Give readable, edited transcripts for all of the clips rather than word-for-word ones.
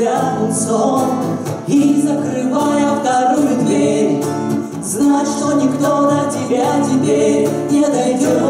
взглядом сон и закрывая вторую дверь, знать, что никто до тебя теперь не дойдет.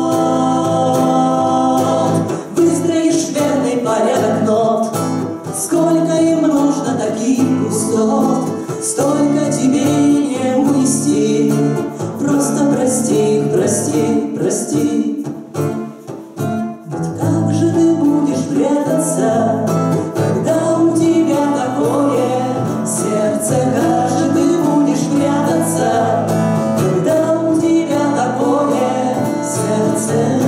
Выстроишь верный порядок нот, сколько им нужно таких пустот, столько тебе не унести. Просто прости их, прости, прости. Ведь как же ты будешь прятаться, когда у тебя такое сердце? Как же ты будешь прятаться, когда у тебя такое сердце?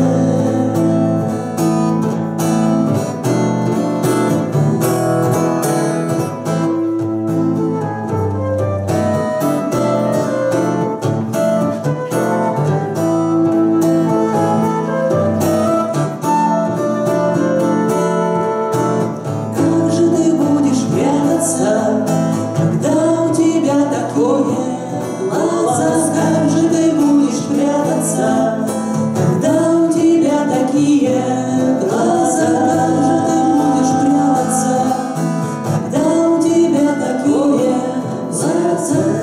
Когда у тебя такое глаза, как же ты будешь прятаться, когда у тебя такие глаза, как же ты будешь прятаться, когда у тебя такое сердце?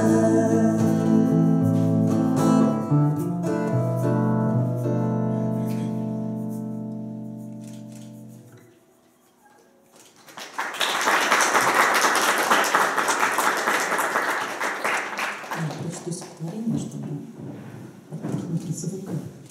Прочту стихотворение, чтобы отдохнуть от звука.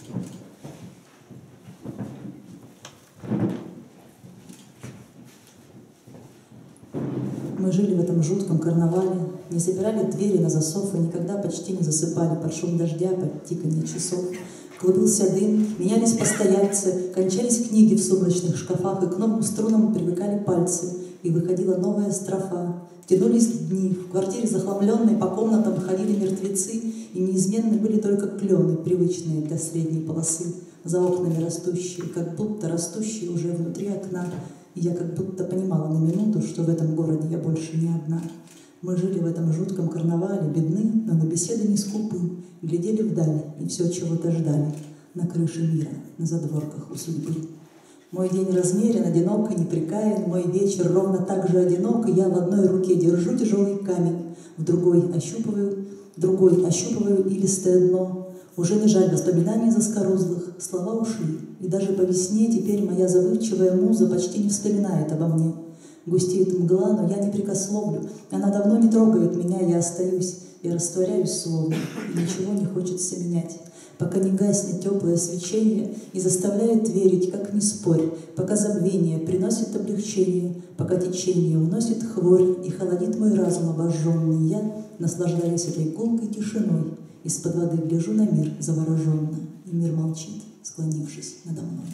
Мы жили в этом жутком карнавале, не запирали двери на засов и никогда почти не засыпали под шум дождя, под тиканье часов. Клубился дым, менялись постояльцы, кончались книги в сумрачных шкафах, и к новым струнам привыкали пальцы, и выходила новая строфа. Тянулись дни, в квартире захламленной по комнатам ходили мертвецы, и неизменны были только клены, привычные для средней полосы, за окнами растущие, как будто растущие уже внутри окна. И я как будто понимала на минуту, что в этом городе я больше не одна. Мы жили в этом жутком карнавале, бедны, но на беседы не скупы, глядели вдаль и все чего-то ждали, на крыше мира, на задворках у судьбы. Мой день размерен, одинок и непрекаян, мой вечер ровно так же одинок, и я в одной руке держу тяжелый камень, в другой ощупываю илистое дно. Уже не жаль воспоминаний заскорузлых, слова ушли, и даже по весне теперь моя забывчивая муза почти не вспоминает обо мне. Густеет мгла, но я не прикословлю, она давно не трогает меня, я остаюсь, я растворяюсь словно, и ничего не хочется менять. Пока не гаснет теплое свечение и заставляет верить, как не спорь, пока забвение приносит облегчение, пока течение уносит хворь и холодит мой разум обожженный, я, наслаждаясь этой гулкой тишиной, из-под воды гляжу на мир завороженно, и мир молчит, склонившись надо мной.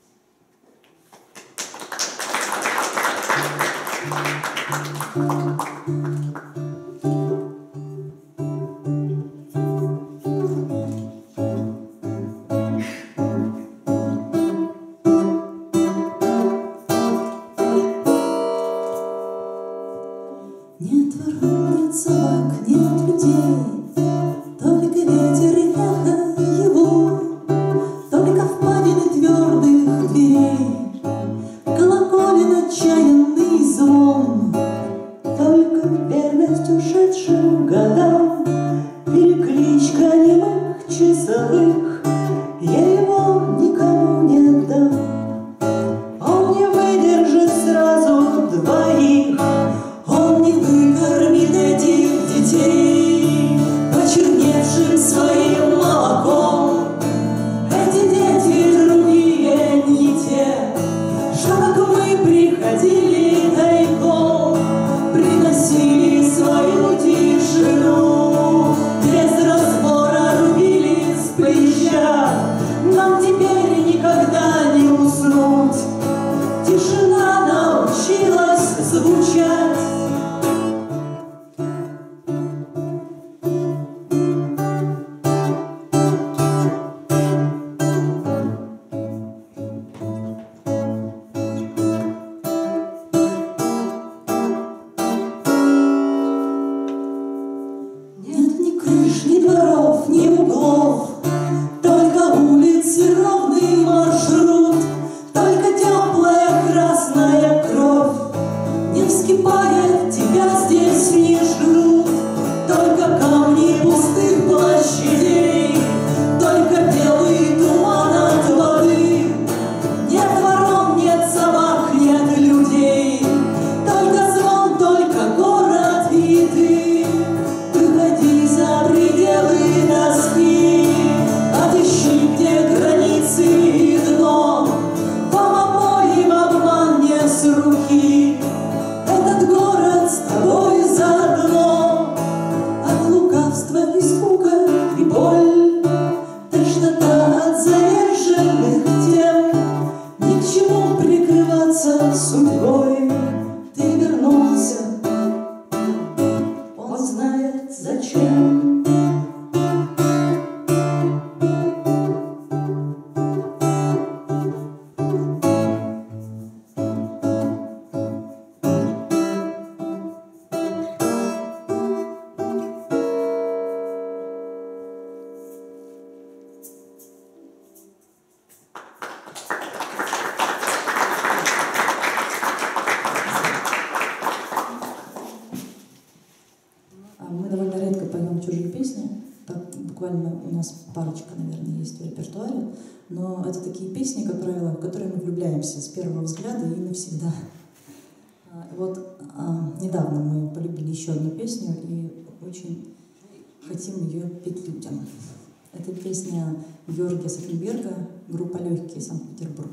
Нет ворон, нет собак, нет людей, только ветер и эхо его, только впадины твердых дверей, колоколен отчаянный звон, только верность ушедшим годам, перекличка немых часовых, я его никому не отдам. Он не выдержит сразу двоих, он не выкормит этих детей почерневшим своим молоком. Эти дети другие, не те, что как мы приходили тайком, приносили свою тишину, без разбора рубили с плеча. Нам теперь никогда не уснуть, тишина научилась звучать. судьбой ты вернулся, он знает зачем. Мы довольно редко поем чужие песни, буквально у нас парочка, наверное, есть в репертуаре, но это такие песни, как правило, в которые мы влюбляемся с первого взгляда и навсегда. Вот недавно мы полюбили еще одну песню и очень хотим ее петь людям. Это песня Георгия Сакенберга, группа «Легкие», Санкт-Петербург.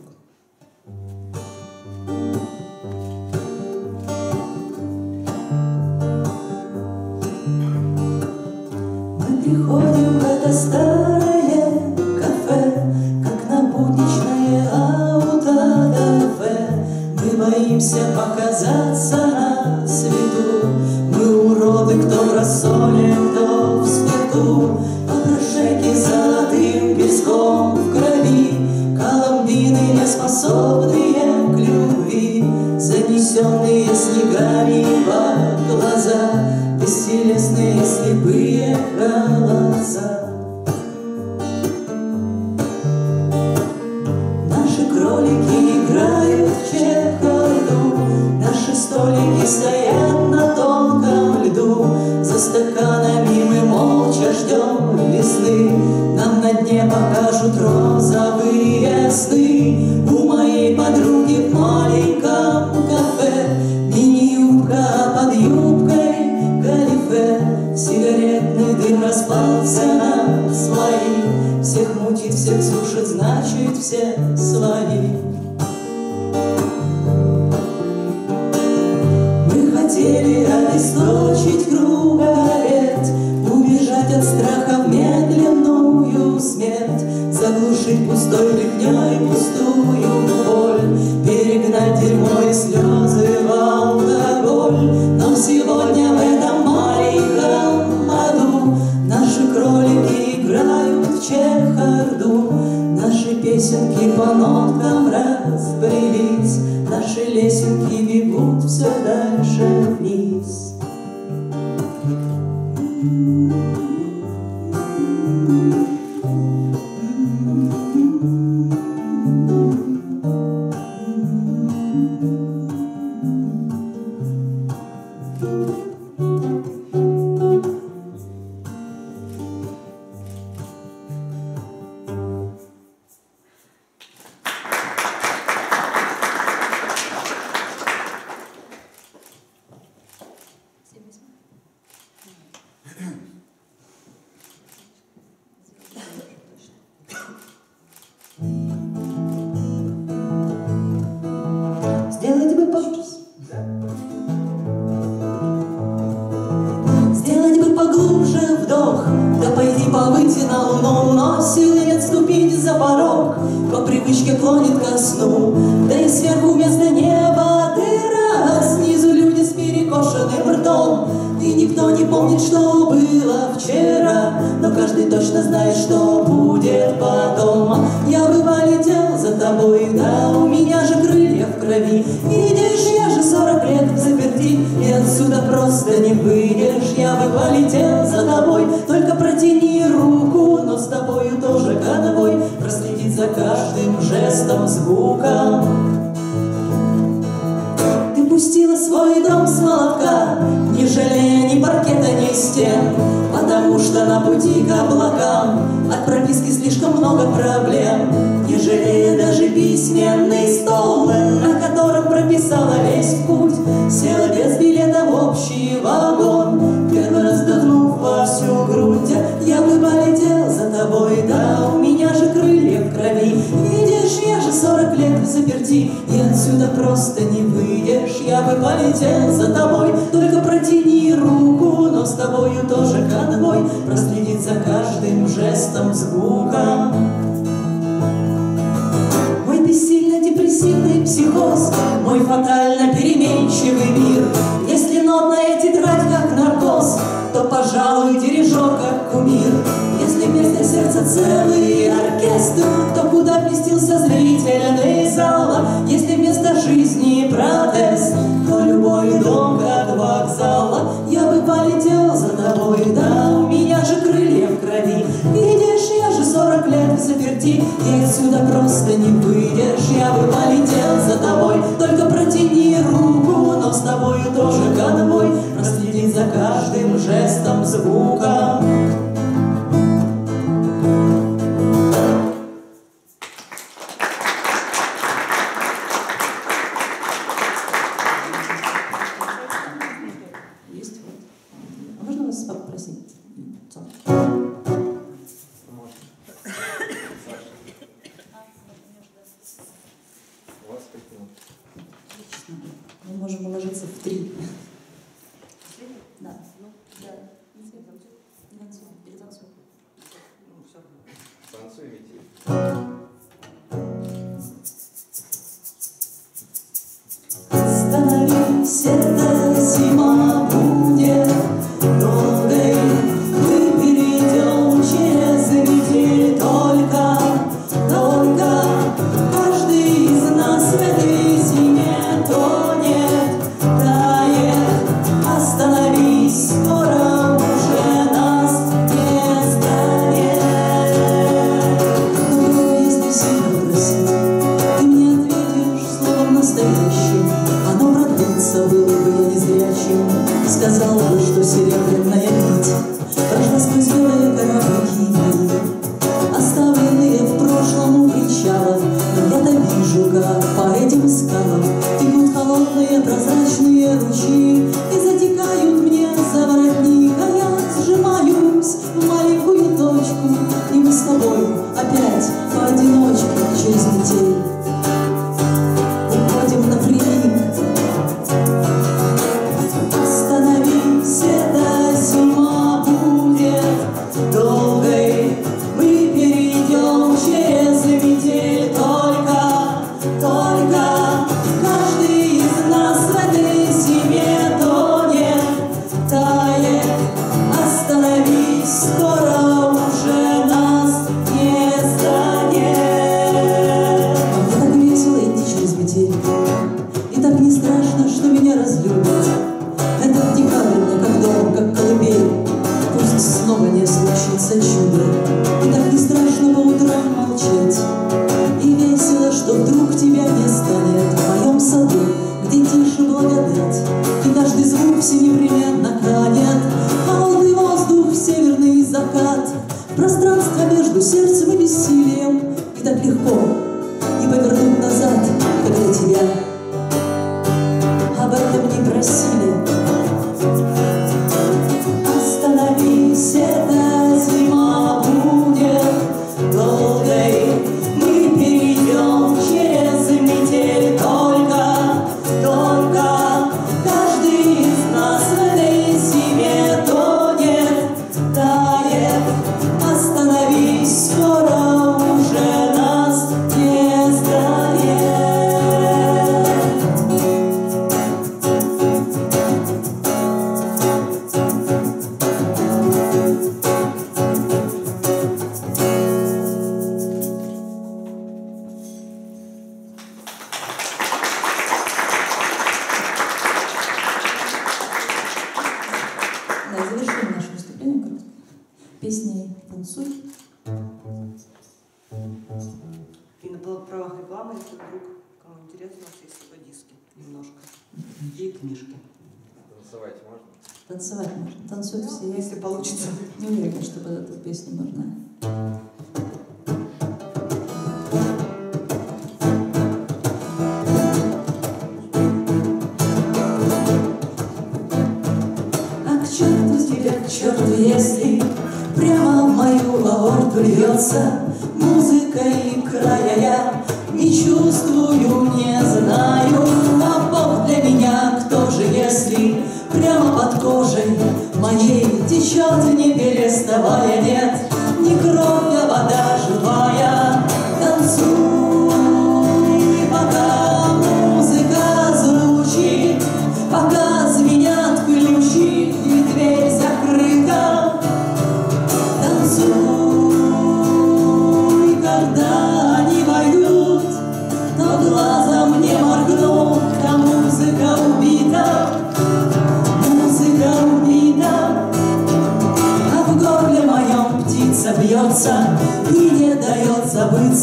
Приходим в это старое кафе, как на будничное аутодафе. Мы боимся показаться на свету, мы уроды, кто в рассоле, кто в спирту. Попрошайки золотым песком в крови, коломбины неспособные к любви, занесенные снегами во глаза, бестелесные слепые голоса. Наши кролики играют в чехарду, наши столики стоят на тонком льду. За стаканами мы молча ждем весны, нам на дне покажут розовые сны. У моей подруги в маленьком кафе мини-юбка под юбкой галифе. Сигаретный дым распался на слои, всех мутит, всех сушит, значит, все свои. Мы хотели обесточить круговерть, убежать от страха в медленную смерть, заглушить пустой брехней пустую боль, перегнать дерьмо и слезы в алкоголь. Но сегодня в этом маленьком аду наши кролики играют в чехарду, наши песенки по ноткам разбрелись, наши лесенки бегут все дальше вниз. Сделать бы поглубже вдох, да пойти повыйти на луну, но силы нет ступить за порог, по привычке клонит ко сну, да и сверху вместо неба дыра, снизу люди с перекошенным ртом, и никто не помнит, что было вчера, но каждый точно знает, что будет потом. Я бы полетел за тобой, да у меня же крылья в крови, видишь, я же 40 лет в заперти, и отсюда просто не выйдешь. Я бы полетел за тобой, только протяни руку, но с тобою тоже конвой, проследить за каждым жестом, звуком. Ты пустила свой дом с молотка, не жалея ни паркета, ни стен, потому что на пути к облакам от прописки слишком много проблем, не жалея даже письменный стол, на котором прописала весь путь, села без билета в общий вагон, первый раз вдохнув во всю грудь. Я бы полетел за тобой, да у меня же крылья в крови, видишь, я же 40 лет в заперти, и отсюда просто не выйдешь. Я бы полетел за тобой, только протяни руку, но с тобою тоже конвой, проследить за каждым жестом, звуком. Мой бессильный депрессивный психоз, мой фатально переменчивый мир. Если нотная тетрадь как наркоз, то, пожалуй, дирижер как кумир. Если вместо сердца целый оркестр, то куда вместился зрительный зал? Если вместо жизни протест, то любой дом как вокзал. Я бы полетел за тобой, да у меня же крылья в крови. Видишь, я же 40 лет в заперти, и отсюда просто не выйдешь. Я бы полетел за тобой, только протяни руку, но с тобой тоже конвой, проследить за каждым жестом, звуком. Мы можем уложиться в 3. Да. Остановись, эта зима будет долгой, мы перейдем через неделю только каждый из нас в этой зиме тонет, тает. Остановись, скоро уже нас не станет. Но если сильно просить, ты мне ответишь словом настоящим, оно продлится, был бы я незрячим, сказал бы, что серебряная нить прошла сквозь белые корабли мои, оставленные в прошлом у причала. Но я-то вижу, как по этим скалам текут холодные прозрачные ручьи и затекают мне за воротник, а я сжимаюсь в маленькую точку, и мы с тобой опять поодиночке через метель уходим напрямик. Остановись, эта зима будет долгой, мы перейдем через метель только каждый из нас в этой зиме тонет, тает. Остановись, скоро уже нас не станет. Мне так весело идти через метель, и так не страшно, что меня разлюбят. Этот декабрь как дом, как колыбель, пусть снова не случится чудо. И так не страшно по утрам молчать, и весело, что вдруг тебя не станет в моем саду, где тише благодать, и каждый звук все непременно канет. Холодный воздух, северный закат, пространство между сердцем и бессилием, и так легко не повернуть назад, когда тебя об этом не просили. Остановись, эта зима будет долгой, мы перейдем через метель только каждый из нас в этой зиме тонет, тает. Остановись, скоро уже нас не станет. Да, завершим наше выступление коротко песней «Танцуй». И на правах рекламы, если вдруг кому интересно, у нас есть диски немножко. И книжки. Танцевать можно? Танцевать можно. Танцуют все. Если получится. Не уверена, что под эту песню нужна. К черту, если прямо в мою аорту льется музыка, и края я не чувствую, не знаю. А Бог для меня кто же, если прямо под кожей моей течет, не переставая, нет, не кровь, а вода живая. Танцуй,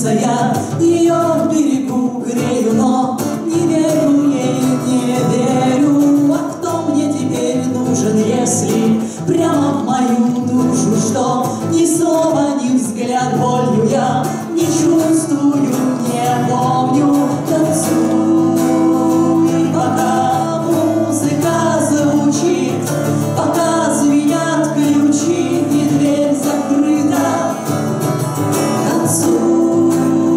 Находится я, ее берегу, грею, но не верю ей, не верю. А кто мне теперь нужен, если прямо в мою душу, что ни слова, ни взгляд болью я не чувствую, не помню. Танцуй, пока музыка звучит, пока звенят ключи и дверь закрыта. Танцуй,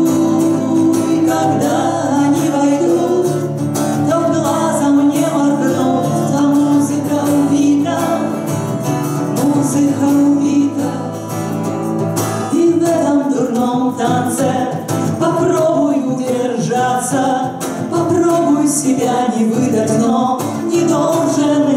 когда они войдут, то глазом не моргнут, а музыка убита, музыка убита. И в этом дурном танце попробую держаться, попробую себя не выдать, но не должен